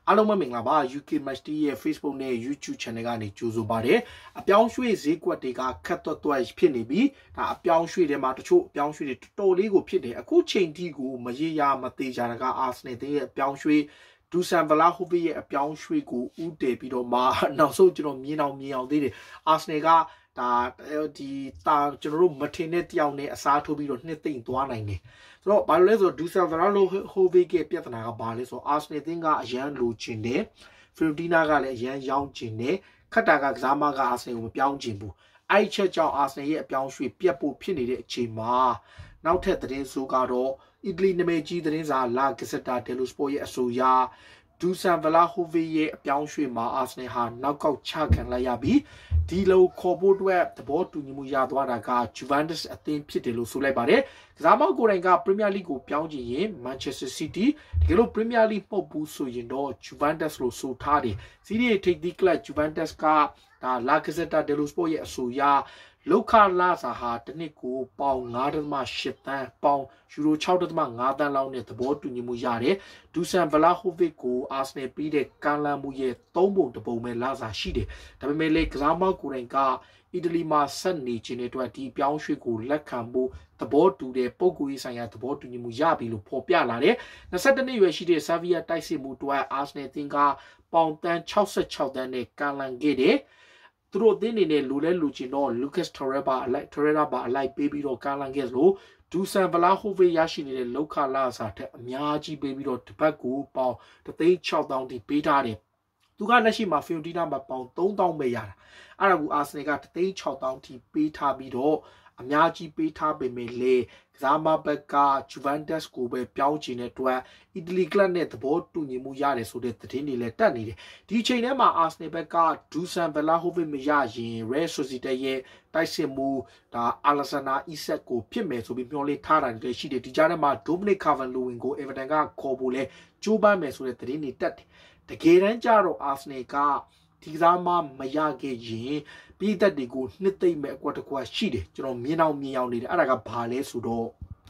အားလုံးမင်္ဂလာပါ UK Match ရဲ့ Facebook နဲ့ YouTube Channel ကနေကြိုဆိုပါတယ်အပြောင်းရွှေ့ဈေးကွက်တွေကခတ်သွက်ဖြစ်နေပြီးဒါအပြောင်းရွှေ့တွေမှာတချို့အပြောင်းရွှေ့တွေတော်တော်လေးကိုဖြစ်တယ်အခုချိန်ထိကိုမရေရာမသေးကြတာက Arsenal ရဲ့အပြောင်းရွှေ့ဒူဆန်ဗလာဟိုဗီရဲ့အပြောင်းရွှေ့ကိုဥတည်ပြီးတော့မှနောက်ဆုံးကျွန်တော်မြင်အောင်သေးတယ် Arsenal ကဒါဒီကျွန်တော်တို့မထင်တဲ့တယောက်နဲ့အစားထိုးပြီးတော့နှစ်သိမ့်သွားနိုင်တယ်ဆိုတော့ဘာလို့လဲဆိုတော့ဒူဆန်ဗလာဟိုဗီရဲ့ပြဿနာကဘာလဲဆိုတော့ Arsenal တင်းကအရန်လိုချင်တယ်ဖီရိုတီနာကလည်းအရန်ရောင်းချင်တယ်ခတ်တာကကစားမက Arsenal ကိုမပြောင်းချင်ဘူးအဲ့ချက်ကြောင့် Arsenal ရဲ့အပြောင်းရွှေ့ပြတ်ဖို့ဖြစ်နေတဲ့အချိန်မှာနောက်ထပ်သတင်းဆိုကတော့အီတလီနာမည်ကြီးသတင်းစာလာဂက်ဇက်တာဒယ်လိုစပိုရဲ့အဆိုအရဒူဆန်ဗလာဟိုဗီရဲ့အပြောင်းရွှေ့မှာ Arsenal ဟာနောက်ကောက်ချခံလိုက်ရပြီးဒီလိုခေါ်ဖို့အတွက်သဘောတူညီမှုရသွားတာက Juventus အသင်းဖြစ်တယ်လို့ဆိုလိုက်ပါတယ်ကစားမောက်ကိုယ်တိုင်က Premier League ကိုပြောင်းချင်ရင် Manchester City တကယ်လို့ Premier League ပုတ်ဘူးဆိုရင်တော့ Juventus လို့ဆိုထားတယ်စီးရီးထိပ်သီးကလပ် Juventus ကဒါလာဂက်ဇက်တာဒယ်လိုစပိုရဲ့အဆိုအရလောက်ခလာစာဟာတနစ်ကိုပေါင် 9.8 တန်းပေါင်ယူရို 6.5 တန်းလောက်နဲ့သဘောတူညီမှုရတယ်ဒူဆန်ဗလာဟိုဗစ်ကိုအာဆနယ်ပြီးတဲ့ကန်လန်မှုရဲ့3ပုံတပုံပဲလာစာရှိတယ်ဒါပေမဲ့လေကစားမောက်ကိုယ်တိုင်ကအီတလီမှာဆက်နေခြင်းတဲ့အတွက်ဒီပြောင်းရွှေ့ကိုလက်ခံဖို့သဘောတူတဲ့ပုံကူရေးဆိုင်ရာသဘောတူညီမှုရပြီလို့ဖော်ပြလာတယ်22နှစ်ရွယ်ရှိတဲ့ဆာဗီယာတိုက်စစ်မှုအတွက်အာဆနယ်တင်ကပေါင်တန်း66တန်းနဲ့ကန်လန်ခဲ့တယ်သူတို့အသင်းနေနဲ့လူလဲလူချင်တော့ Lucas Torreira ပါအလိုက်ပေးပြီးတော့ကာလန်ဂက်လို့ဒူဆန်ဗလာဟိုဗီရရှိနေတဲ့လောက်ခလာစာထက်အများကြီးပေးပြီးတော့တပတ်ကိုပေါင်3,600တိပေးထားတယ်သူကလက်ရှိမှာဖီယိုတီနာမှာပေါင်3,000ပဲရတာအဲ့ဒါကိုအာဆနယ်က3,600တိပေးထားပြီးတော့အများကြီးပေးထားပေမဲ့လေကစားမဘက်က Juventus ကိုပဲပြောင်းချင်တဲ့အတွက်အီတလီကလပ်နဲ့သဘောတူညီမှုရတယ်ဆိုတဲ့သတင်းတွေလည်းတက်နေတယ်ဒီချိန်ထဲမှာ Arsenal ဘက်ကဒူဆန်ဗလာဟိုဗစ်မရရင် Real Sociedad ရဲ့တိုက်စစ်မှုဒါ Alexander Isak ကိုဖြစ်မယ်ဆိုပြီးမျှော်လင့်ထားတာတွေရှိတယ်ဒီကြားထဲမှာ Dominic Calvert-Lewin ကို Everton ကခေါ်ဖို့လဲကြိုးပမ်းမယ်ဆိုတဲ့သတင်းတွေတက်တယ်တကယ်တမ်းကျတော့ Arsenal ကဒီကစားမမရခဲ့ရင်ပြည်သက်တွေကိုနှစ်သိမ့်မဲ့အကွက်တစ်ခွက်ရှိတယ်ကျွန်တော်မြင်အောင်နေတယ်အဲ့ဒါကဘာလဲဆိုတော့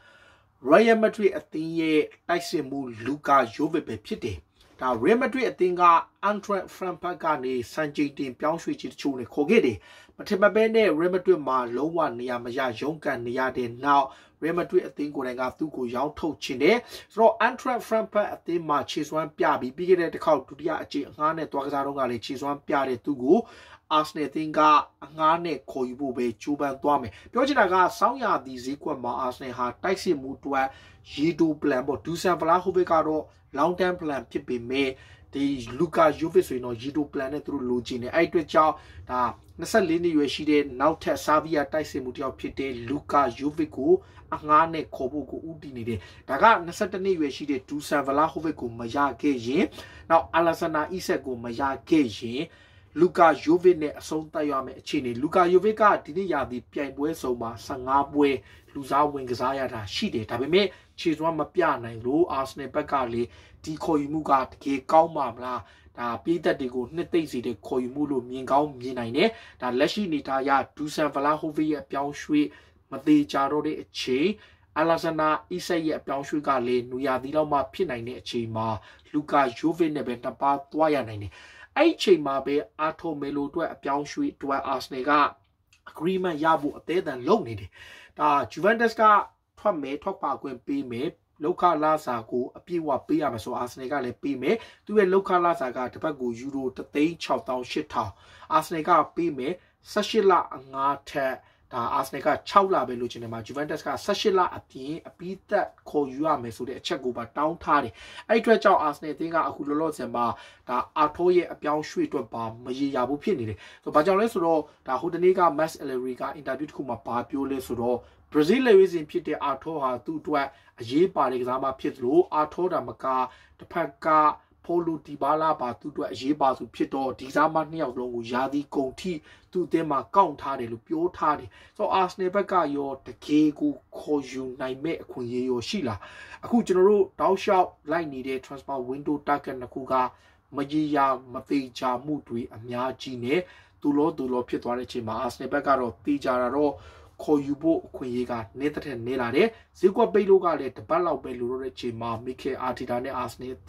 Real Madrid အသင်းရဲ့တိုက်စစ်မှုလူကာယိုဗစ်ပဲဖြစ်တယ်ဒါ Real Madrid အသင်းက Eintracht Frankfurt ကနေစံချိန်တင်ပြောင်းရွှေ့ခြင်းတချို့နဲ့ခေါ်ခဲ့တယ်မထင်မှတ်ဘဲနဲ့ Real Madrid မှာလုံးဝနေရာမရရုန်းကန်နေရတဲ့နောက် Real Madrid အသင်းကိုယ်တိုင်ကသူ့ကိုရောင်းထုတ်ခြင်းတယ်ဆိုတော့ Eintracht Frankfurt အသင်းမှာခြေစွမ်းပြပြီးခဲ့တဲ့တစ်ခေါက်ဒုတိယအကြိမ်အငှားနဲ့တွားကစားတော့ကလည်းခြေစွမ်းပြတဲ့သူကိုArsenal တင်ကအငှားနဲ့ခေါ်ယူဖို့ပဲကြိုးပမ်းသွားမယ်ပြောချင်တာကစောင်းရသည်ဈေးကွက်မှာ Arsenal ဟာတိုက်စစ်မှုတွက်ရေတို plan ပေါ့ဒူဆန်ဗလာဟိုဗစ်ကတော့ long term plan ဖြစ်ပေမဲ့ဒီလူကာယိုဗစ်ဆိုရင်တော့ရေတို plan နဲ့သူတို့လိုချင်တယ်အဲ့အတွက်ကြောင့်ဒါ24နှစ်ရွယ်ရှိတဲ့နောက်ထပ်ဆာဗီယာတိုက်စစ်မှုတယောက်ဖြစ်တဲ့လူကာယိုဗစ်ကိုအငှားနဲ့ခေါ်ဖို့ကိုဦးတည်နေတယ်ဒါက22နှစ်ရွယ်ရှိတဲ့ဒူဆန်ဗလာဟိုဗစ်ကိုမရခဲ့ရင်နောက်အလက်ဆန်နာအီဆက်ကိုမရခဲ့ရင်လူကာယိုဗစ်နဲ့အဆုံးသတ်ရမယ့်အခြေအနေလူကာယိုဗစ်ကဒီနေ့ရာသီပြိုင်ပွဲဆုံးမှာ15ပွဲလူစားဝင်ကစားရတာရှိတယ်ဒါပေမဲ့ခြေစွမ်းမပြနိုင်လို့အာဆနယ်ဘက်ကလေဒီခေါ်ယူမှုကတကယ်ကောင်းပါမလားဒါပြည်သက်တွေကိုနှစ်သိမ့်စီတဲ့ခေါ်ယူမှုလို့မြင်ကောင်းမြင်နိုင်တယ်ဒါလက်ရှိအနေထားအရဒူဆန်ဗလာဟိုဗစ်ရဲ့အပြောင်းရွှေ့မသေးကြတော့တဲ့အချိန်အလက်ဆန်နာအီဆက်ရဲ့အပြောင်းရွှေ့ကလေနူယာသီလောက်မှဖြစ်နိုင်တဲ့အချိန်မှာလူကာယိုဗစ်နဲ့ပဲနှစ်ပါးသွားရနိုင်တယ်အဲ့ချိန်မှာပဲအာထိုမဲလိုအတွက်အပြောင်းရွှေ့အတွက် Arsenal က agreement ရဖို့အသေးအံလုပ်နေတယ်ဒါ Juventus ကထွက်ပါခွင့်ပေးမယ်လောက်ခလာစာကိုအပြည့်အဝပေးရမယ်ဆို Arsenal ကလည်းပေးမယ်သူရဲ့လောက်ခလာစာကတစ်ပတ်ကိုယူရို3,680,000 Arsenal ကပေးမယ်18လ5ထက်ဒါ Arsenal က6လပဲလို့ချင်တယ်မှာ Juventus က18လအပြင်အပြီးသက်ခေါ်ယူရမယ်ဆိုတဲ့အချက်ကိုပါတောင်းထားတယ်အဲ့အတွက်ကြောင့် Arsenal အသင်းကအခုလောလောဆယ်မှာဒါအာထိုးရဲ့အပြောင်းရွှေ့အတွက်ပါမရေရာဘူးဖြစ်နေတယ်ဆိုတော့ဘာကြောင့်လဲဆိုတော့ဒါဟိုတနေ့က Max Allegri ကအင်တာဗျူးတစ်ခုမှာဘာပြောလဲဆိုတော့ Brazil လေဝေးစဉ်ဖြစ်တဲ့အာထိုးဟာသူ့အတွက်အရေးပါတဲ့ကစားမဖြစ်သလိုအာထိုးတာမကတစ်ဖက်ကဖိုလူဒီဘာလာပါသူ့အတွက်အရေးပါသူဖြစ်တော့ဒီစားမနှစ်ယောက်လုံးကိုယာဒီကုန်ထိသူ့အသင်းမှာကောက်ထားတယ်လို့ပြောထားတယ်ဆိုတော့ Arsenal ဘက်ကရောတကယ်ကိုခေါ်ယူနိုင်မဲ့အခွင့်အရေးရောရှိလားအခုကျွန်တော်တို့တောက်လျှောက်လိုက်နေတဲ့ transfer window target နှစ်ခုကမကြီးရမသေးချာမှုတွေအများကြီးနဲ့သူလောဖြစ်သွားတဲ့အချိန်မှာ Arsenal ဘက်ကတော့တေးကြတာတော့ခေါ်ယူဖို့အခွင့်အရေးကနေတဲ့ထက်နေလာတယ်ဈေးကွက်ပိတ်လို့ကလည်းတပတ်လောက်ပဲလိုတော့တဲ့အချိန်မှာမီကယ်အာတီတာနဲ့အာဆနယ်အသင်း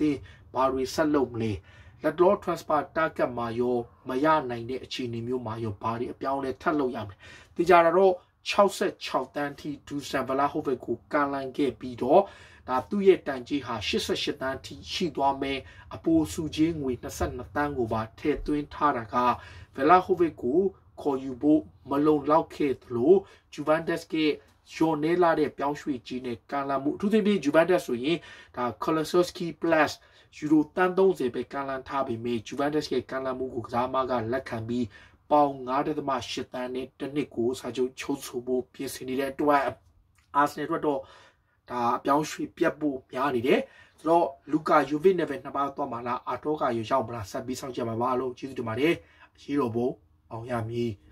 ဘာတွေဆက်လုပ်မလဲလက်တော် transfer target မှာရောမရနိုင်တဲ့အခြေအနေမျိုးမှာရောဘာတွေအပြောင်းလဲထပ်လုပ်ရမယ်ဒီကြတော့66တန်းထိဒူဆန်ဗလာဟိုဗက်ကိုကန်လန်ခဲ့ပြီးတော့ဒါသူ့ရဲ့တန်ကြီးဟာ88တန်းထိရှိသွားမယ်အပိုစုချင်းငွေ22တန်းကိုပါထည့်သွင်းထားတာကဗလာဟိုဗက်ကိုခေါ်ယူဖို့မလုံလောက်ခဲ့သလိုဂျူဗန်တက်စ်ကဂျွန်နဲလာတဲ့ပြောင်းရွှေ့ကြီးနဲ့ကန်လန်မှုအထူးသဖြင့်ဂျူဗန်တက်ဆိုရင်ဒါ Kolosowski plus ယူရိုတန်း30ပဲကန်လန်ထားပြီးမြဂျူဗန်တက်ရဲ့ကန်လန်မှုကိုကစားမကလက်ခံပြီးပေါင်9.8တန်းနဲ့တစ်နှစ်ကိုစာချုပ်ချုပ်ဆိုဖို့ပြင်ဆင်နေတဲ့အတွက်အာဆင်နယ်အတွက်တော့ဒါအပြောင်းရွှေ့ပြတ်ဖို့များနေတယ်ဆိုတော့လူကာယူဗစ်နဲ့ပဲနှစ်ပါးသွားမှာလားအာတောကရောက်မလားဆက်ပြီးစောင့်ကြပါပါလို့ကျေးဇူးတင်ပါတယ်အရေးတော်ဘုံအောင်ရမည်